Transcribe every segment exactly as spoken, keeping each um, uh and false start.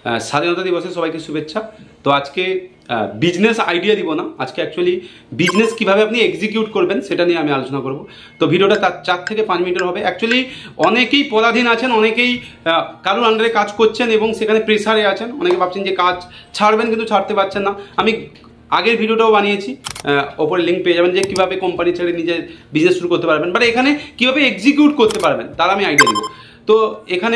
স্বাধীনতা দিবসে সবাইকে শুভেচ্ছা। তো আজকে বিজনেস আইডিয়া দিব না, আজকে অ্যাকচুয়ালি বিজনেস কীভাবে আপনি এক্সিকিউট করবেন সেটা নিয়ে আমি আলোচনা করব। তো ভিডিওটা তার চার থেকে পাঁচ মিনিটের হবে। অ্যাকচুয়ালি অনেকেই পরাধীন আছেন, অনেকেই কারোর আন্ডারে কাজ করছেন এবং সেখানে প্রেসারে আছেন। অনেকে ভাবছেন যে কাজ ছাড়বেন কিন্তু ছাড়তে পারছেন না। আমি আগের ভিডিওটাও বানিয়েছি, ওপরে লিঙ্ক পেয়ে যাবেন, যে কীভাবে কোম্পানি ছেড়ে নিজের বিজনেস শুরু করতে পারবেন, বাট এখানে কীভাবে এক্সিকিউট করতে পারবেন তার আমি আইডিয়া দিব। তো এখানে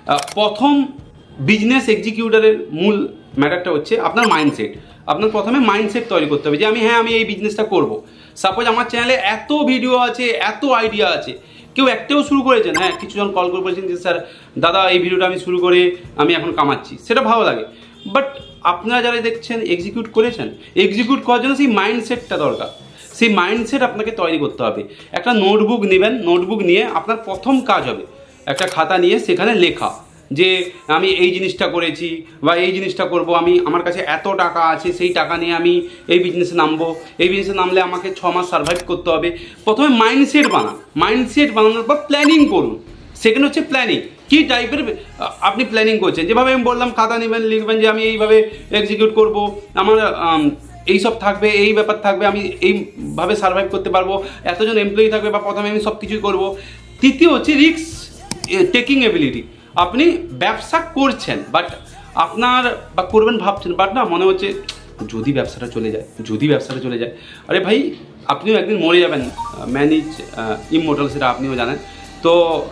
প্রথম বিজনেস এক্সিকিউটারের মূল ম্যাটারটা হচ্ছে আপনার মাইন্ডসেট। আপনার প্রথমে মাইন্ডসেট তৈরি করতে হবে যে আমি হ্যাঁ আমি এই বিজনেসটা করব। সাপোজ আমার চ্যানেলে এত ভিডিও আছে, এত আইডিয়া আছে, কেউ একটাও শুরু করেছেন, হ্যাঁ কিছুজন কল করে বলছেন যে স্যার দাদা এই ভিডিওটা আমি শুরু করে আমি এখন কামাচ্ছি, সেটা ভালো লাগে। বাট আপনারা যারা দেখছেন এক্সিকিউট করেছেন, এক্সিকিউট করার জন্য সেই মাইন্ডসেটটা দরকার। সেই মাইন্ডসেট আপনাকে তৈরি করতে হবে। একটা নোটবুক নেবেন, নোটবুক নিয়ে আপনার প্রথম কাজ হবে একটা খাতা নিয়ে সেখানে লেখা যে আমি এই জিনিসটা করেছি বা এই জিনিসটা করব, আমি আমার কাছে এত টাকা আছে, সেই টাকা নিয়ে আমি এই বিজনেসে নামবো, এই বিজনেসে নামলে আমাকে ছ মাস সার্ভাইভ করতে হবে। প্রথমে মাইন্ডসেট বানান, মাইন্ডসেট বানানোর পর প্ল্যানিং করুন। সেকেন্ড হচ্ছে প্ল্যানিং, কী টাইপের আপনি প্ল্যানিং করছেন। যেভাবে আমি বললাম খাতা নেবেন, লিখবেন যে আমি এইভাবে এক্সিকিউট করব, আমার এইসব থাকবে, এই ব্যাপার থাকবে, আমি এইভাবে সার্ভাইভ করতে পারবো, এতজন এমপ্লয়ি থাকবে, বা প্রথমে আমি সব কিছুই করবো। তৃতীয় হচ্ছে রিস্ক টেকিং এবিলিটি। আপনি ব্যবসা করছেন বাট আপনার বা করবেন ভাবছেন, বাট না মনে হচ্ছে যদি ব্যবসাটা চলে যায়, যদি ব্যবসাটা চলে যায় আরে ভাই আপনিও একদিন মরে যাবেন, ম্যান ইজ ইমমর্টাল, সেটা আপনিও জানেন। তো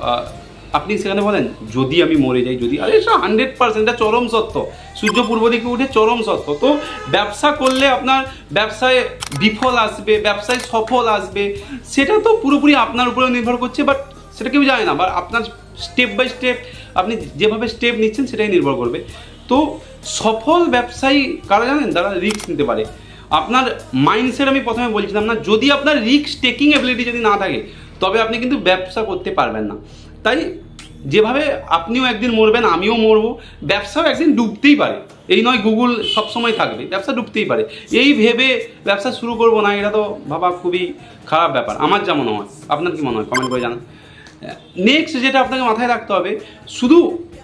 আপনি সেখানে বলেন যদি আমি মরে যাই, যদি, আরে এটা হান্ড্রেড পার্সেন্ট এটা চরম সত্য, সূর্য পূর্ব দিকে উঠে চরম সত্য। তো ব্যবসা করলে আপনার ব্যবসায় বিফল আসবে, ব্যবসায় সফল আসবে, সেটা তো পুরোপুরি আপনার উপরে নির্ভর করছে, বাট সেটা কেউ জানে না। বা আপনার স্টেপ বাই স্টেপ আপনি যেভাবে স্টেপ নিচ্ছেন সেটাই নির্ভর করবে। তো সফল ব্যবসায়ী কারা জানেন? যারা রিস্ক নিতে পারে। আপনার মাইন্ডসেট আমি প্রথমে বলছিলাম না, যদি আপনার রিস্ক টেকিং এবিলিটি যদি না থাকে তবে আপনি কিন্তু ব্যবসা করতে পারবেন না। তাই যেভাবে আপনিও একদিন মরবেন, আমিও মরবো, ব্যবসাও একদিন ডুবতেই পারে। এই নয় গুগল সবসময় থাকবে, ব্যবসা ডুবতেই পারে। এই ভেবে ব্যবসা শুরু করবো না, এটা তো ভাবা খুবই খারাপ ব্যাপার। আমার যা মনে হয়, আপনার কি মনে হয় কমেন্ট করে জানান। নেক্সট যেটা আপনাকে মাথায় রাখতে হবে, শুধু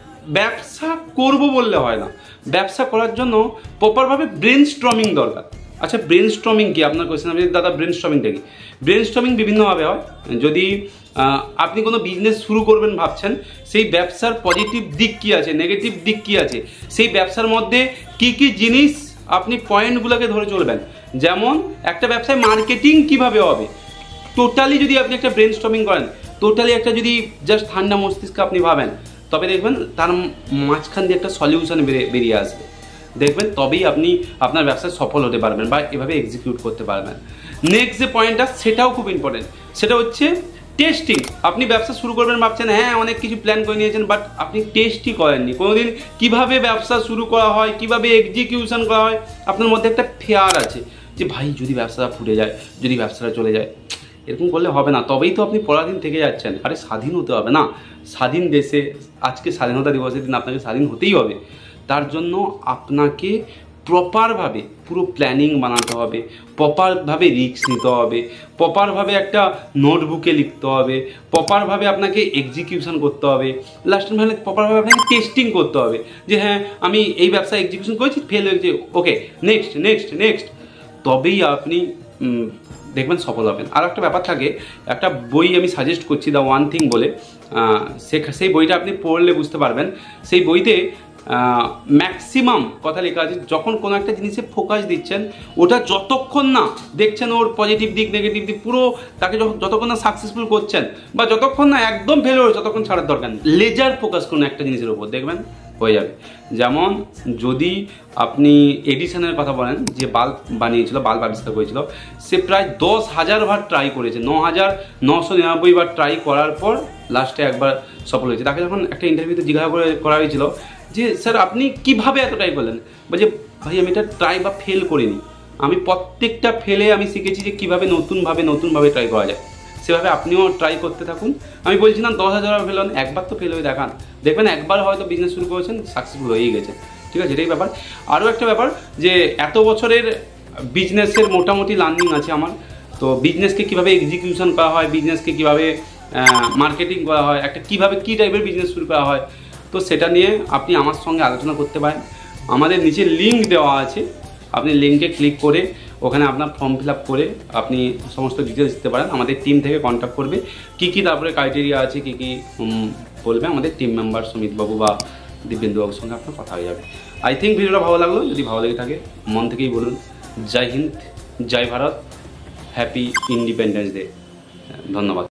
ব্যবসা করব বললে হয় না, ব্যবসা করার জন্য প্রপারভাবে ব্রেন স্ট্রমিং দরকার। আচ্ছা ব্রেন স্ট্রমিং কি? আপনার কোয়েশ্চেন আপনি দাদা ব্রেন স্ট্রমিংটা কি? ব্রেন স্ট্রমিং বিভিন্নভাবে হয়। যদি আপনি কোনো বিজনেস শুরু করবেন ভাবছেন, সেই ব্যবসার পজিটিভ দিক কী আছে, নেগেটিভ দিক কী আছে, সেই ব্যবসার মধ্যে কি কি জিনিস আপনি পয়েন্টগুলোকে ধরে চলবেন। যেমন একটা ব্যবসায় মার্কেটিং কিভাবে হবে, টোটালি যদি আপনি একটা ব্রেন স্ট্রমিং করেন, টোটালি একটা যদি জাস্ট ঠান্ডা মস্তিষ্কে আপনি ভাবেন, তবে দেখবেন তার মাঝখান দিয়ে একটা সলিউশন বেরিয়ে আসবে। দেখবেন তবেই আপনি আপনার ব্যবসায় সফল হতে পারবেন বা এভাবে এক্সিকিউট করতে পারবেন। নেক্সট যে পয়েন্টটা সেটাও খুব ইম্পর্টেন্ট, সেটা হচ্ছে টেস্টিং। আপনি ব্যবসা শুরু করবেন ভাবছেন, হ্যাঁ অনেক কিছু প্ল্যান করে নিয়েছেন, বাট আপনি টেস্টই করেননি কোনোদিন। কীভাবে ব্যবসা শুরু করা হয়, কীভাবে এক্সিকিউশন করা হয়, আপনার মধ্যে একটা ফেয়ার আছে যে ভাই যদি ব্যবসাটা ফুটে যায়, যদি ব্যবসাটা চলে যায়, এরকম করলে হবে না। তবেই তো আপনি পরাধীন থেকে যাচ্ছেন। আরে স্বাধীন হতে হবে না, স্বাধীন দেশে আজকে স্বাধীনতা দিবসের দিন আপনাকে স্বাধীন হতেই হবে। তার জন্য আপনাকে প্রপারভাবে পুরো প্ল্যানিং বানাতে হবে, প্রপারভাবে রিস্ক নিতে হবে, প্রপারভাবে একটা নোটবুকে লিখতে হবে, প্রপারভাবে আপনাকে এক্সিকিউশন করতে হবে, লাস্ট মানে প্রপারভাবে আপনাকে টেস্টিং করতে হবে যে হ্যাঁ আমি এই ব্যবসা এক্সিকিউশন করেছি, ফেল হয়েছে, ওকে নেক্সট নেক্সট নেক্সট, তবেই আপনি দেখবেন সফল হবেন। আর একটা ব্যাপার থাকে, একটা বই আমি সাজেস্ট করছি, দ্য ওয়ান থিং বলে, সেই বইটা আপনি পড়লে বুঝতে পারবেন। সেই বইতে ম্যাক্সিমাম কথা লেখা আছে, যখন কোনো একটা জিনিসে ফোকাস দিচ্ছেন, ওটা যতক্ষণ না দেখছেন ওর পজিটিভ দিক নেগেটিভ দিক, পুরো তাকে যতক্ষণ না সাকসেসফুল করছেন বা যতক্ষণ না একদম ফেল হয়ে ততক্ষণ ছাড়ার দরকার নেই। লেজার ফোকাস করুন একটা জিনিসের উপর, দেখবেন হয়ে যাবে। যেমন যদি আপনি এডিসনের কথা বলেন, যে বাল্ব বানিয়েছিল, বাল্ব আবিষ্কার করেছিল, সে প্রায় দশ হাজার বার ট্রাই করেছে, ন হাজার নশো নিরানব্বই বার ট্রাই করার পর লাস্টে একবার সফল হয়েছে। তাকে যখন একটা ইন্টারভিউতে জিজ্ঞাসা করে করা হয়েছিল যে স্যার আপনি কিভাবে এত ট্রাই করলেন, বলছে ভাই আমি এটা ট্রাই বা ফেল করিনি, আমি প্রত্যেকটা ফেলে আমি শিখেছি যে কীভাবে নতুনভাবে নতুনভাবে ট্রাই করা যায়। সেভাবে আপনিও ট্রাই করতে থাকুন। আমি বলছি না দশ হাজার ফেল হন, একবার তো ফেল হয়ে দেখান, দেখবেন একবার হয়তো বিজনেস শুরু করেছেন, সাকসেসফুল হয়েই গেছে। ঠিক আছে, এটাই ব্যাপার। আরও একটা ব্যাপার যে এত বছরের বিজনেসের মোটামুটি লার্নিং আছে আমার। তো বিজনেসকে কীভাবে এক্সিকিউশন করা হয়, বিজনেসকে কীভাবে মার্কেটিং করা হয়, একটা কীভাবে কী টাইপের বিজনেস শুরু করা হয়, তো সেটা নিয়ে আপনি আমার সঙ্গে আলোচনা করতে পারেন। আমাদের নিচে লিঙ্ক দেওয়া আছে, আপনি লিঙ্কে ক্লিক করে ওখানে আপনার ফর্ম ফিল আপ করে আপনি সমস্ত ডিটেলস দিতে পারেন। আমাদের টিম থেকে কন্ট্যাক্ট করবে, কী কী তারপরে ক্রাইটেরিয়া আছে, কী কী বলবে আমাদের টিম মেম্বার সুমিতবাবু বা দিব্যেন্দুবাবুর সঙ্গে আপনার কথা হয়ে যাবে। আই থিঙ্ক ভিডিওটা ভালো লাগলো। যদি ভালো লেগে থাকে মন থেকেই বলুন জয় হিন্দ, জয় ভারত, হ্যাপি ইন্ডিপেন্ডেন্স ডে। ধন্যবাদ।